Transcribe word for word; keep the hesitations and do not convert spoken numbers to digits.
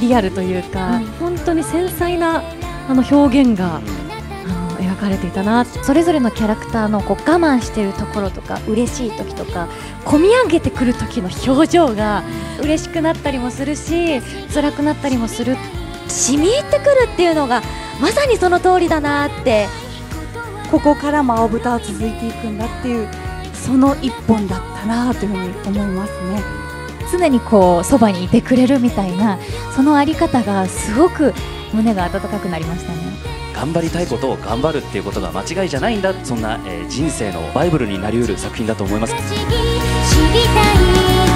リアルというか、うん、本当に繊細なあの表現が、うん、あの描かれていたな。それぞれのキャラクターのこう我慢しているところとか嬉しい時とか込み上げてくる時の表情が嬉しくなったりもするし辛くなったりもする、染み入ってくるっていうのがまさにその通りだなって。ここからも青豚は続いていくんだっていうその一本だったなというふうに思いますね。常にこうそばにいてくれるみたいなそのあり方がすごく胸が温かくなりましたね。 頑張りたいことを頑張るっていうことが間違いじゃないんだ、そんな、えー、人生のバイブルになりうる作品だと思います。知りたい